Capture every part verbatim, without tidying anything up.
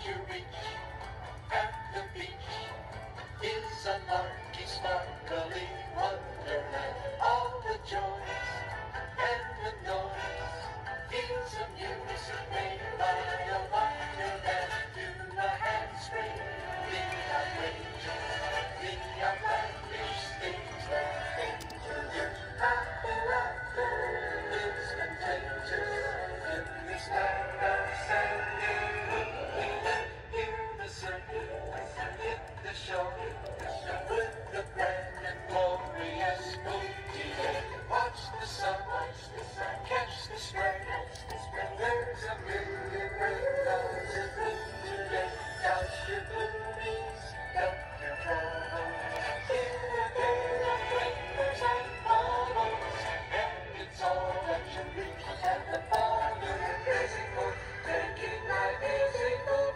you reach at the beach is a murky, sparkly wonderland. All the joys and the noise, feels of music made by a wonderland. Do a handspring, the outrageous, the outlandish things that enter you. Happy laughter is contagious in this land of sandy hook. Hear the circus, hit the show, with the grand and glorious booty. Watch the sun, catch the spray. There's a million rainbows in blue today. Couch your booties, duck your troubles. In a day of rainbows and bubbles, and it's all that you reach at the bottom. Physical, taking my musical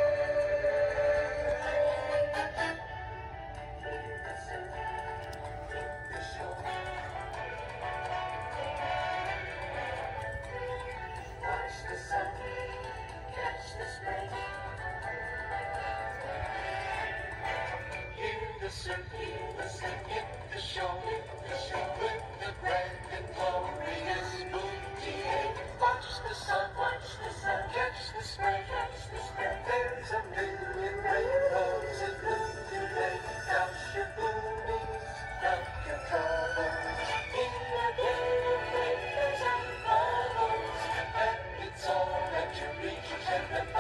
watch the sun, catch the spray. Hear the surf, listen, hit the show, the show with the grand and glorious booty. Watch the sun, watch the sun, catch the spray, catch the spray. There's a million rainbows in blue today. Count your booties, count your troubles. In a day of rainbows and bubbles, and it's all that you reach and the